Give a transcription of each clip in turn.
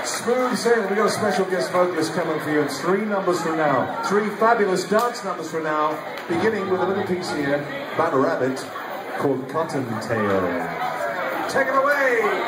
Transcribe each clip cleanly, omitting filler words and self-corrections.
Smooth sailing. We've got a special guest vocalist coming for you in 3 numbers from now. 3 fabulous dance numbers from now, beginning with a little piece here about a rabbit called Cottontail. Take it away!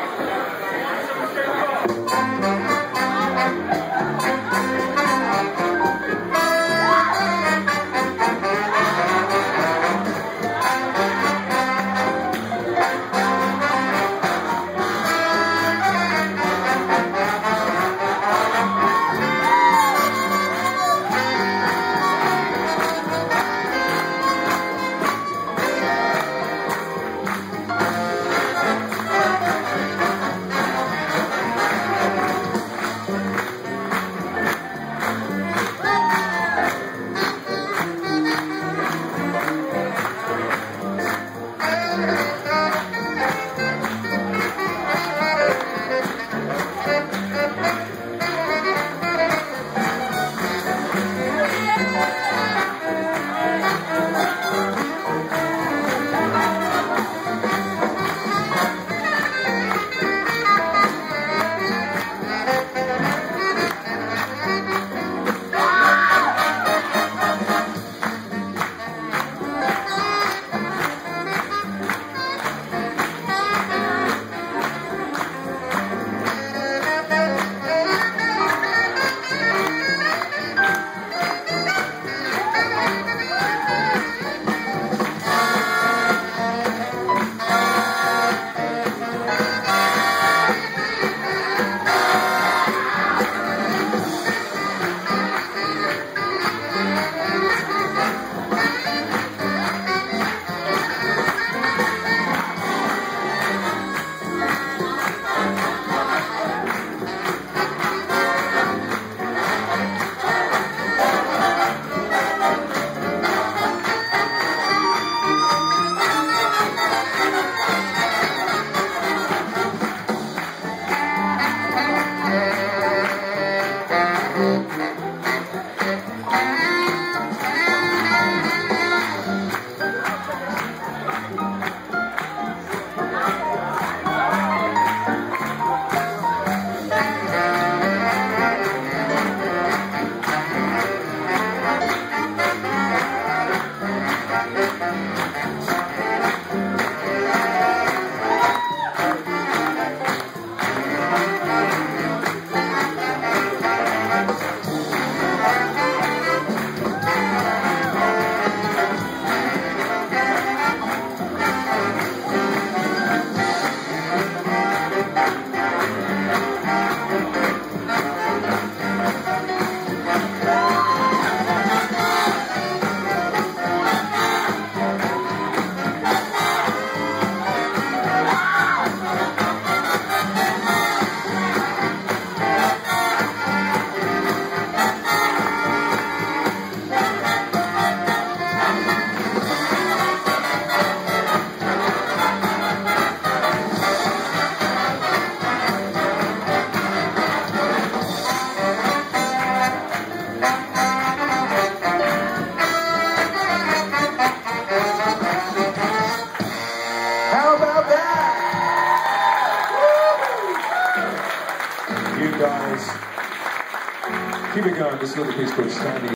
You guys, keep it going. This little piece called Standing.